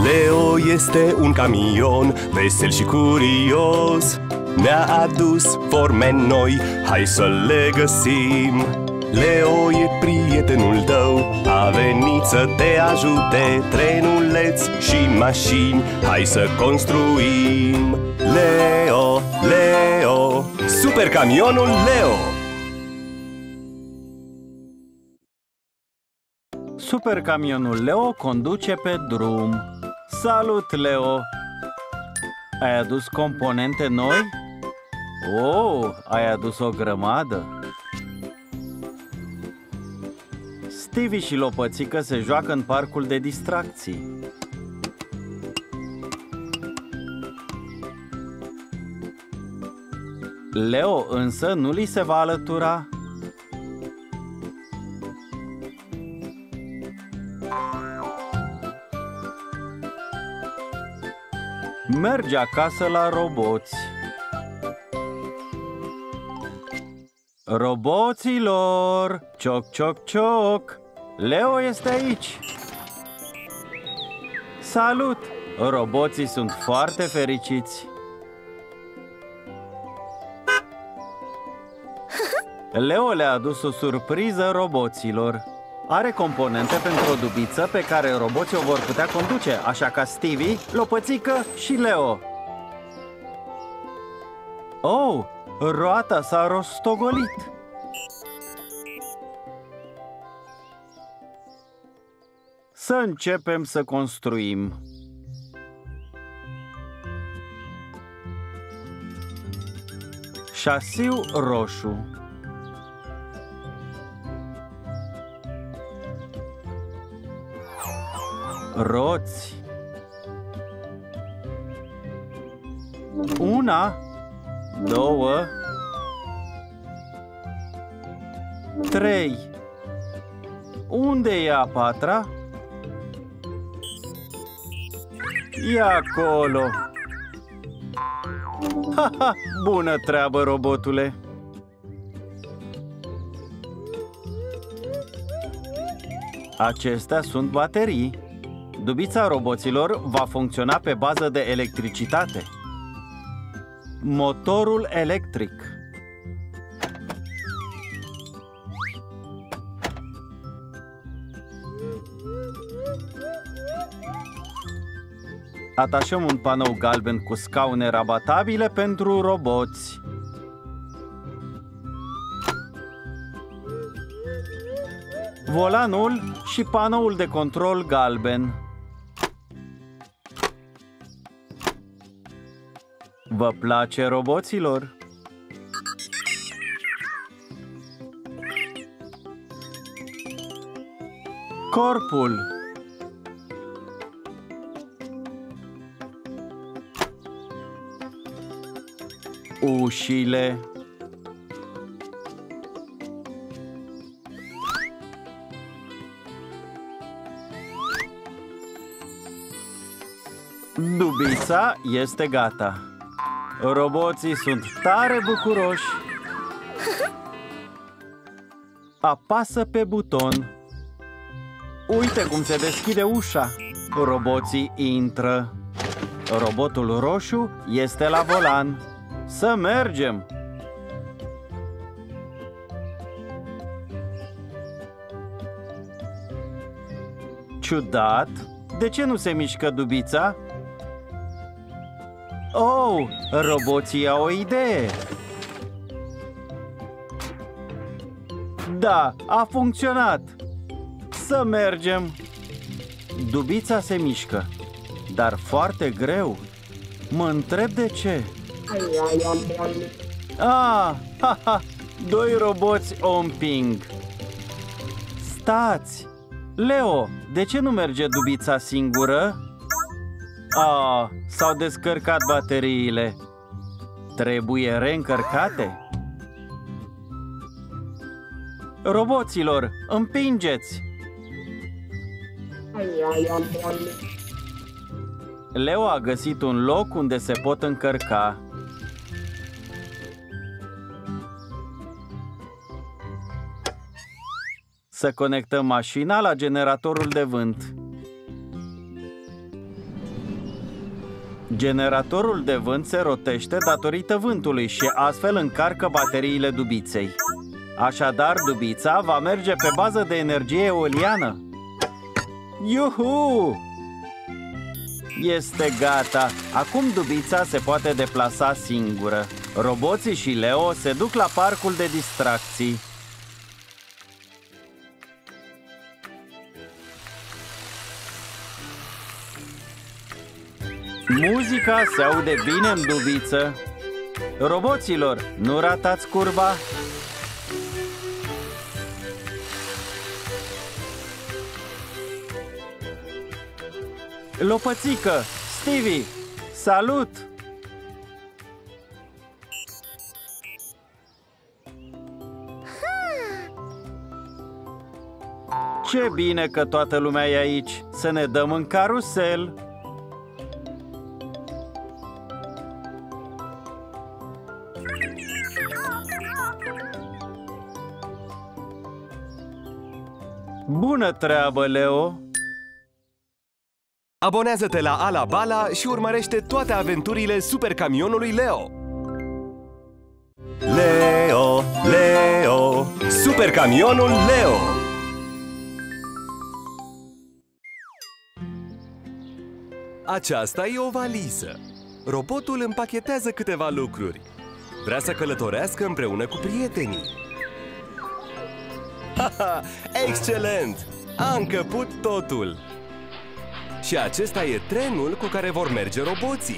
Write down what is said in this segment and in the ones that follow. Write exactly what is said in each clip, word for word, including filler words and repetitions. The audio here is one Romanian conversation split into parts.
Leo este un camion vesel și curios. Ne-a adus forme noi, hai să le găsim. Leo e prietenul tău, a venit să te ajute. Trenuleți și mașini, hai să construim. Leo, Leo, super camionul Leo. Super camionul Leo conduce pe drum. Salut, Leo! Ai adus componente noi? Oh, ai adus o grămadă! Stevie și Lopățică se joacă în parcul de distracții. Leo însă nu li se va alătura. Merge acasă la roboți. Roboților! Cioc, cioc, cioc! Leo este aici! Salut! Roboții sunt foarte fericiți. Leo le-a adus o surpriză roboților. Are componente pentru o dubiță pe care roboții o vor putea conduce, așa ca Stevie, Lopățică și Leo. Oh, roata s-a rostogolit. Să începem să construim. Șasiu roșu. Roți. Una, două, trei. Unde e a patra? E acolo. Ha, ha, bună treabă, robotule. Acestea sunt baterii. Dubița roboților va funcționa pe bază de electricitate. Motorul electric. Atașăm un panou galben cu scaune rabatabile pentru roboți. Volanul și panoul de control galben. Vă place, roboților? Corpul. Ușile. Dubița este gata. Roboții sunt tare bucuroși. Apasă pe buton. Uite cum se deschide ușa. Roboții intră. Robotul roșu este la volan. Să mergem! Ciudat! De ce nu se mișcă dubița? Oh, roboții au o idee! Da, a funcționat! Să mergem! Dubița se mișcă, dar foarte greu. Mă întreb de ce. Ah, ha, ha, doi roboți o împing. Stați! Leo, de ce nu merge dubița singură? Ah, s-au descărcat bateriile. Trebuie reîncărcate? Roboților, împingeți! Leo a găsit un loc unde se pot încărca. Să conectăm mașina la generatorul de vânt. Generatorul de vânt se rotește datorită vântului și astfel încarcă bateriile dubiței. Așadar, dubița va merge pe bază de energie eoliană. Iuhu! Este gata! Acum dubița se poate deplasa singură. Roboții și Leo se duc la parcul de distracții. Muzica se aude bine în dubiță. Roboților, nu ratați curba! Lopățică! Stevie! Salut! Ce bine că toată lumea e aici! Să ne dăm în carusel! Bună treabă, Leo! Abonează-te la Alabala și urmărește toate aventurile supercamionului Leo! Leo, Leo, supercamionul Leo! Aceasta e o valiză. Robotul împachetează câteva lucruri. Vrea să călătorească împreună cu prietenii. Haha, excelent! A încăput totul! Și acesta e trenul cu care vor merge roboții.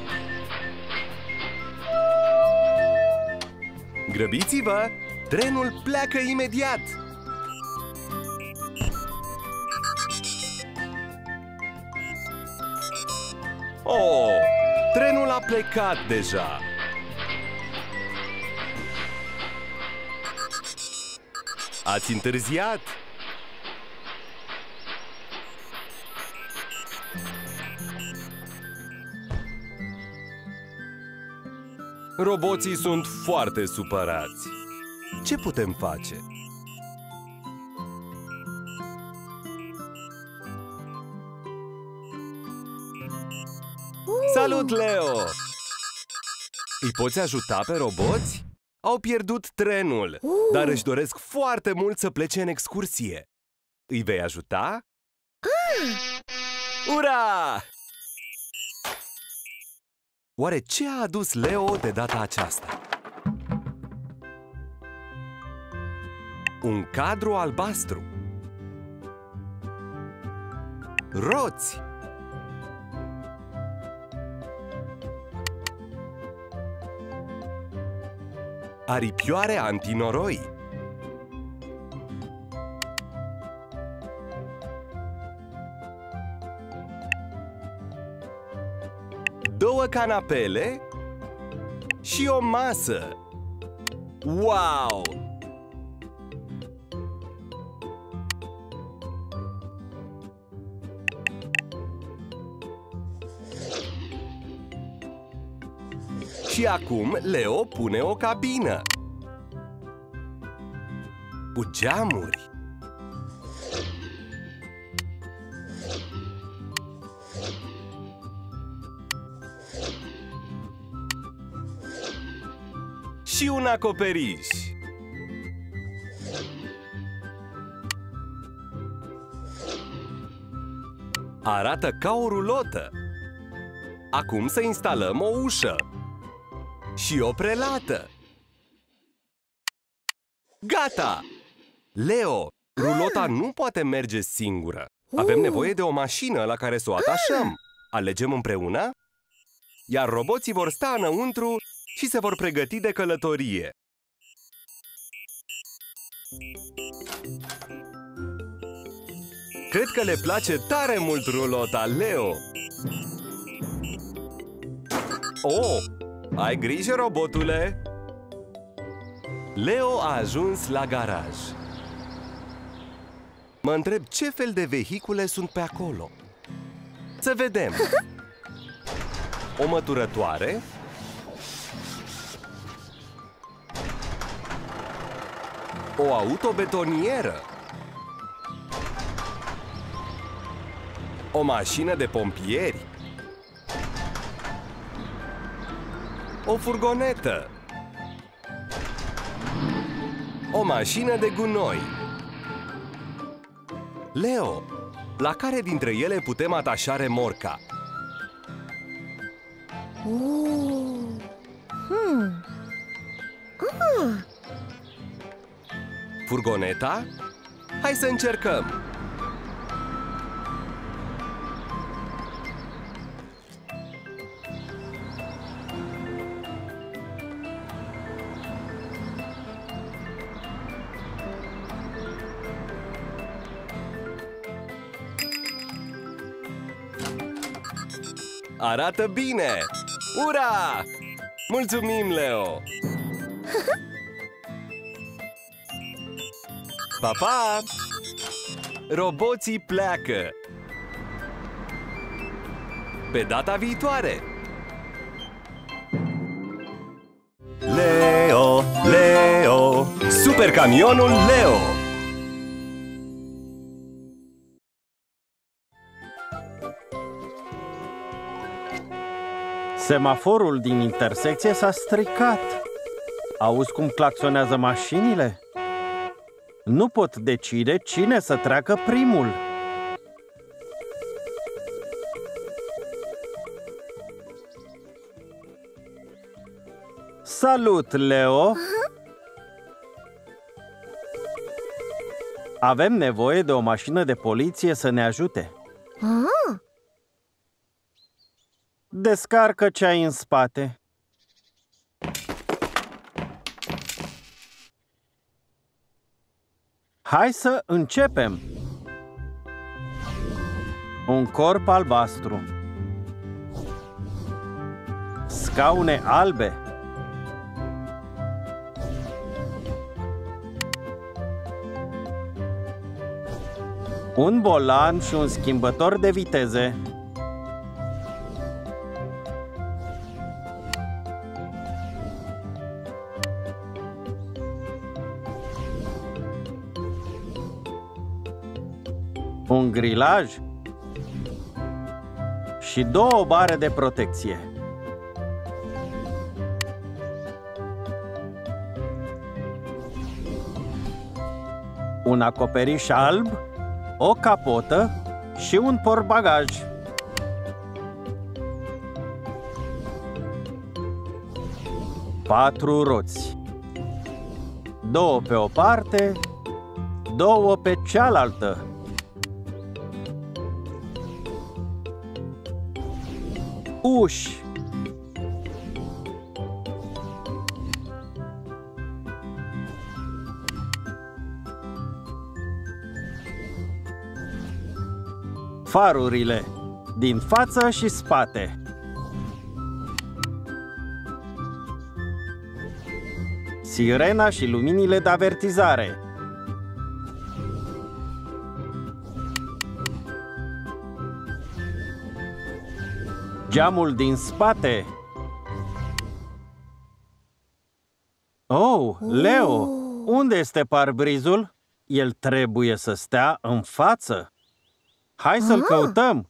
Grăbiți-vă! Trenul pleacă imediat! Oh! Trenul a plecat deja! Ați întârziat! Roboții sunt foarte supărați. Ce putem face? Salut, Leo! Îi poți ajuta pe roboți? Au pierdut trenul, dar își doresc foarte mult să plece în excursie. Îi vei ajuta? Ura! Oare ce a adus Leo de data aceasta? Un cadru albastru. Roți. Aripioare antinoroi. Două canapele și o masă. Wow! Și acum Leo pune o cabină cu geamuri. Și un acoperiș. Arată ca o rulotă. Acum să instalăm o ușă. Și o prelată. Gata! Leo, rulota nu poate merge singură. Avem nevoie de o mașină la care să o atașăm. Alegem împreună? Iar roboții vor sta înăuntru și se vor pregăti de călătorie. Cred că le place tare mult rulota, Leo! Oh! Ai grijă, robotule! Leo a ajuns la garaj. Mă întreb ce fel de vehicule sunt pe acolo. Să vedem! O măturătoare, o autobetonieră, o mașină de pompieri, O furgonetă. O mașină de gunoi. Leo, la care dintre ele putem atașa remorca? Oh. Hmm. Ah. Furgoneta? Hai să încercăm! Arată bine! Ura! Mulțumim, Leo! Pa, pa! Roboții pleacă! Pe data viitoare! Leo, Leo! Super camionul Leo! Semaforul din intersecție s-a stricat. Auzi cum claxonează mașinile? Nu pot decide cine să treacă primul. Salut, Leo! Avem nevoie de o mașină de poliție să ne ajute. Ah. Descarcă ce ai în spate. Hai să începem! Un corp albastru. Scaune albe. Un volan și un schimbător de viteze. Un grilaj și două bare de protecție. Un acoperiș alb, o capotă și un portbagaj. Patru roți. Două pe o parte, două pe cealaltă. Uși. Farurile din față și spate. Sirena și luminile de avertizare. Geamul din spate. Oh, Leo, unde este parbrizul? El trebuie să stea în față. Hai să-l căutăm!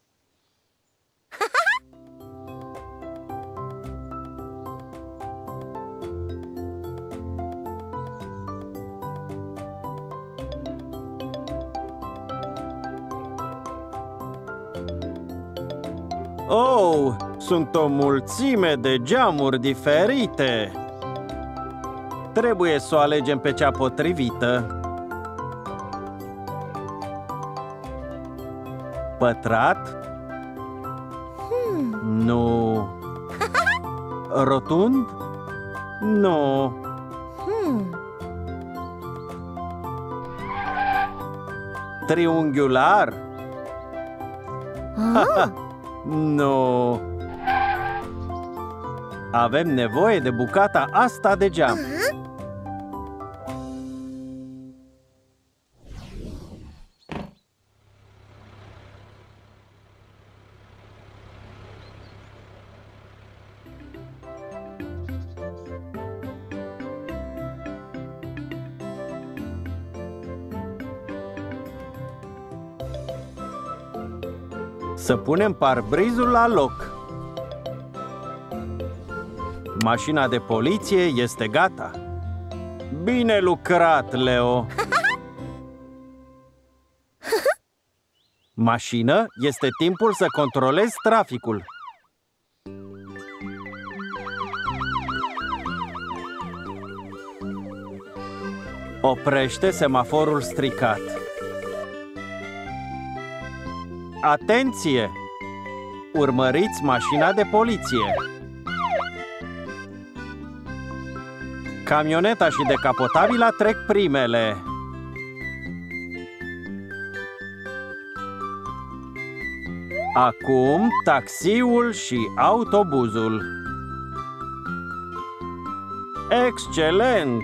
Oh, sunt o mulțime de geamuri diferite. Trebuie să o alegem pe cea potrivită. Pătrat? Hmm. Nu. Rotund? Nu. Hmm. Triunghiular? Ah. Nu. Avem nevoie de bucata asta de geam. Să punem parbrizul la loc. Mașina de poliție este gata. Bine lucrat, Leo! Mașină, este timpul să controlezi traficul. Oprește semaforul stricat. Atenție! Urmăriți mașina de poliție. Camioneta și decapotabila trec primele. Acum taxiul și autobuzul. Excelent!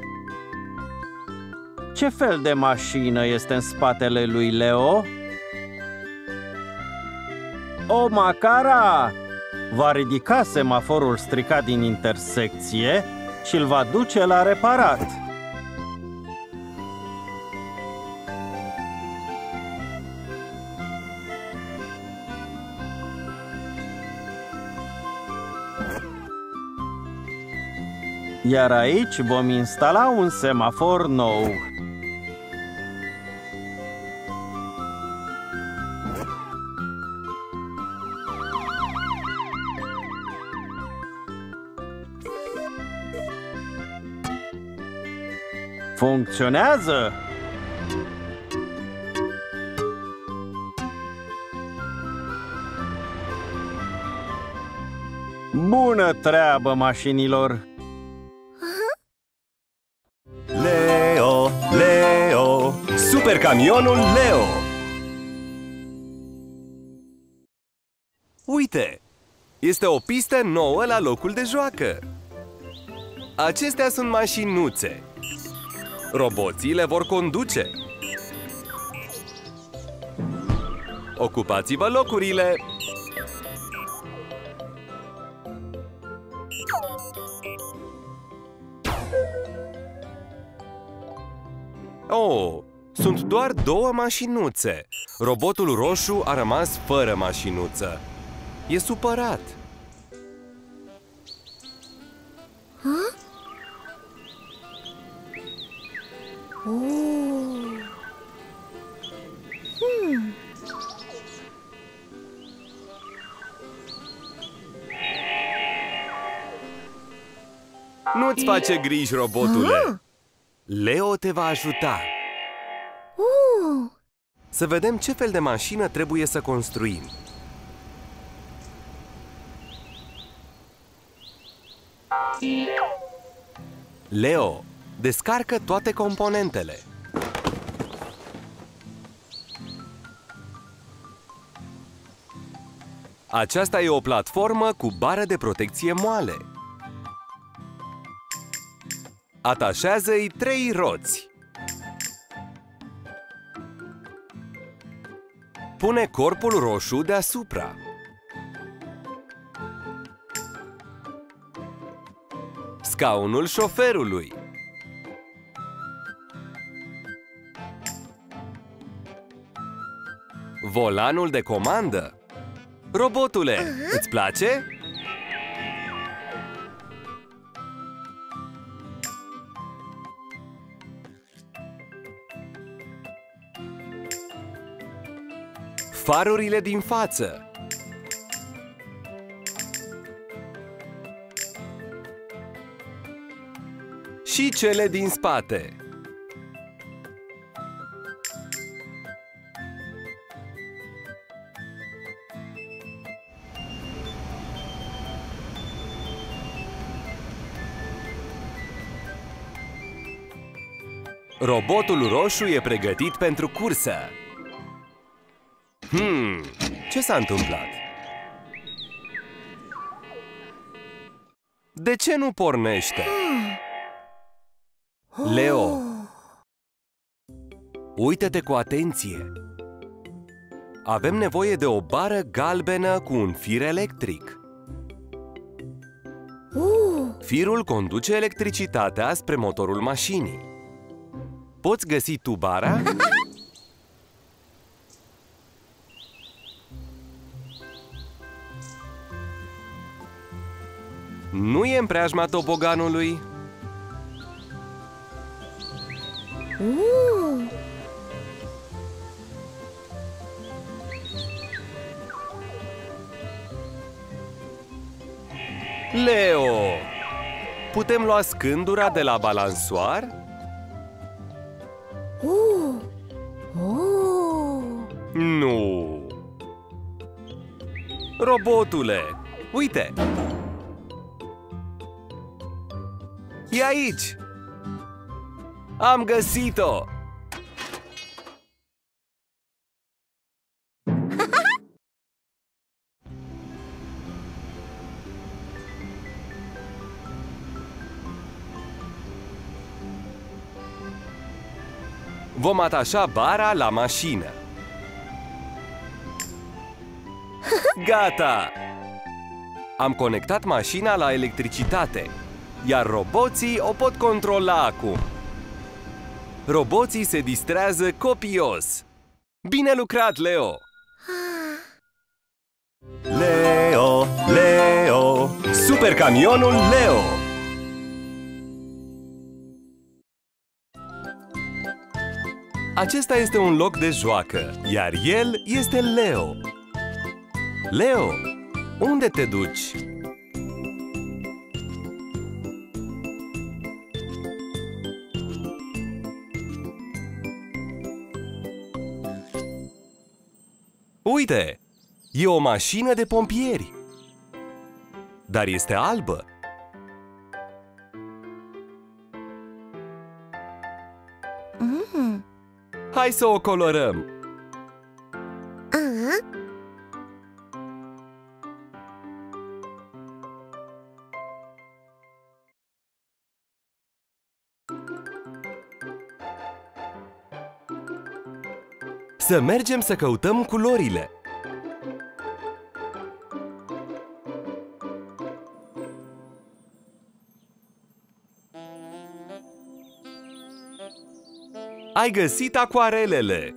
Ce fel de mașină este în spatele lui Leo? O Macara! Va ridica semaforul stricat din intersecție și îl va duce la reparat. Iar aici vom instala un semafor nou. Funcționează! Bună treabă, mașinilor! Leo, Leo, supercamionul Leo! Uite! Este o pistă nouă la locul de joacă! Acestea sunt mașinuțe. Roboții le vor conduce. Ocupați-vă locurile! Oh, sunt doar două mașinuțe. Robotul roșu a rămas fără mașinuță. E supărat. Ha? Oh. Hmm. Nu-ți face griji, robotule. Ah. Leo te va ajuta. Oh. Să vedem ce fel de mașină trebuie să construim. Leo, descarcă toate componentele. Aceasta e o platformă cu bară de protecție moale. Atașează-i trei roți. Pune corpul roșu deasupra. Scaunul șoferului. Volanul de comandă. Robotule, îți place? Farurile din față. Și cele din spate. Robotul roșu e pregătit pentru cursă. Hmm, ce s-a întâmplat? De ce nu pornește? Leo, uită-te cu atenție. Avem nevoie de o bară galbenă cu un fir electric. Oh. Firul conduce electricitatea spre motorul mașinii. Poți găsi tu bara? Nu e în preajma toboganului. Uh. Leo! Putem lua scândura de la balansoar? Uh. Oh. Nu! Robotule, uite! E aici! Am găsit-o! Vom atașa bara la mașină. Gata! Am conectat mașina la electricitate, iar roboții o pot controla acum. Roboții se distrează copios. Bine lucrat, Leo! Leo, Leo, supercamionul Leo! Acesta este un loc de joacă, iar el este Leo. Leo, unde te duci? Uite, e o mașină de pompieri. Dar este albă. Mm. Hai să o colorăm. Uh. Să mergem să căutăm culorile. Ai găsit acuarelele!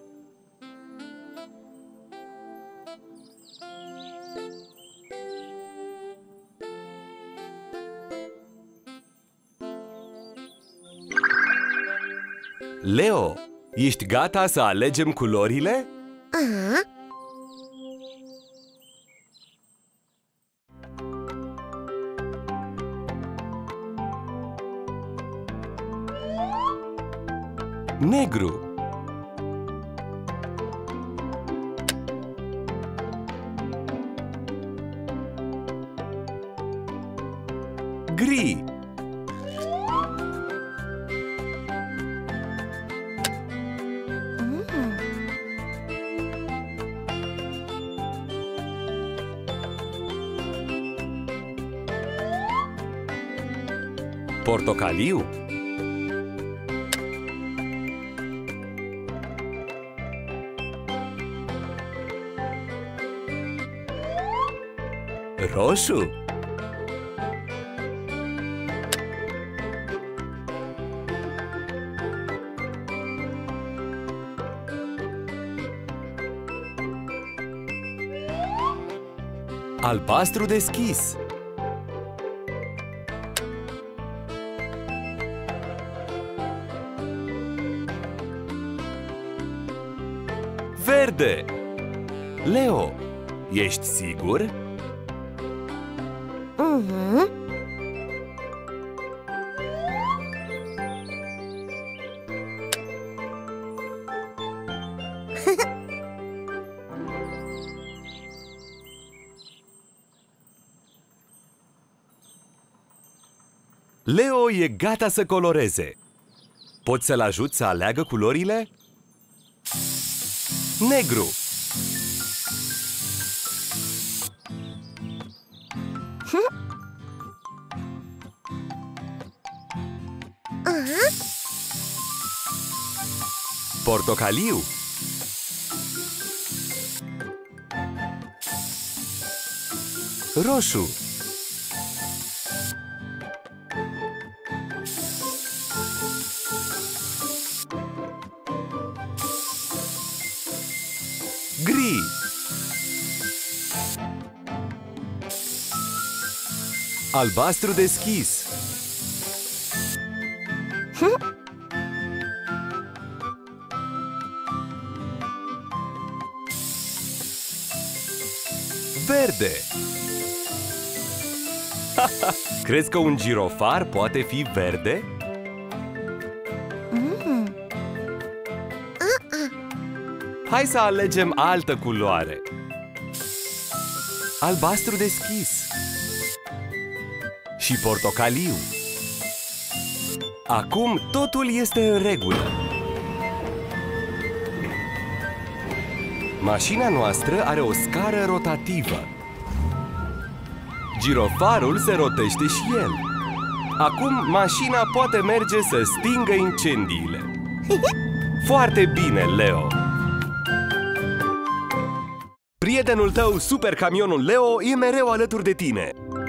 Leo, ești gata să alegem culorile? Uh. Negru. Gri. Mm. Portocaliu. Roșu. Albastru deschis. Verde. Leo, ești sigur? Mhm. Leo e gata să coloreze. Poți să-l ajut să aleagă culorile? Negru. Uh. Portocaliu. Roșu. Gri. Albastru deschis. Verde. Crezi că un girofar poate fi verde? Mm. Hai să alegem altă culoare. Albastru deschis. Și portocaliu. Acum totul este în regulă. Mașina noastră are o scară rotativă. Girofarul se rotește și el. Acum mașina poate merge să stingă incendiile. Foarte bine, Leo! Prietenul tău, supercamionul Leo, e mereu alături de tine.